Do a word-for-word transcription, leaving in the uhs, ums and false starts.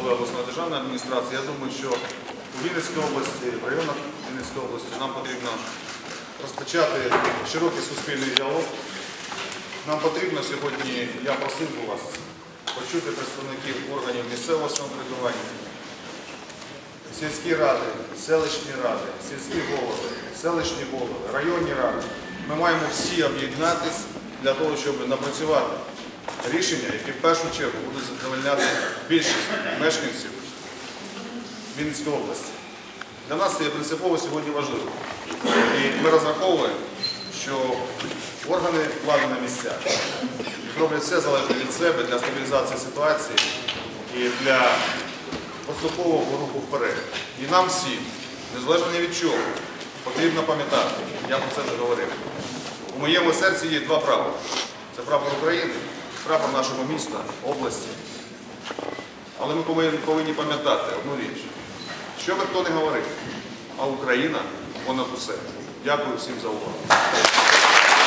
нової обласної державної адміністрації. Я думаю, що у Вінницькій області, в районах Вінницької області нам потрібно розпочати широкий суспільний діалог. Нам потрібно сьогодні, я просив би вас, почути представників органів місцевого самоврядування, сільські ради, селищні ради, сільські голови, селищні голови, районні ради. Ми маємо всі об'єднатися для того, щоб напрацювати рішення, які в першу чергу будуть задовольняти більшість мешканців Вінницької області. Для нас це є принципово сьогодні важливо. І ми розраховуємо, що органи влади на місцях зроблять все залежне від себе для стабілізації ситуації і для поступового руху вперед. І нам всім, незалежно ні від чого, потрібно пам'ятати, я про це вже говорив. У моєму серці є два прапори. Це прапор України, прапор нашого міста, області. Але ми повинні, повинні пам'ятати одну річ. Що би хто не говорив, а Україна понад усе. Дякую всім за увагу.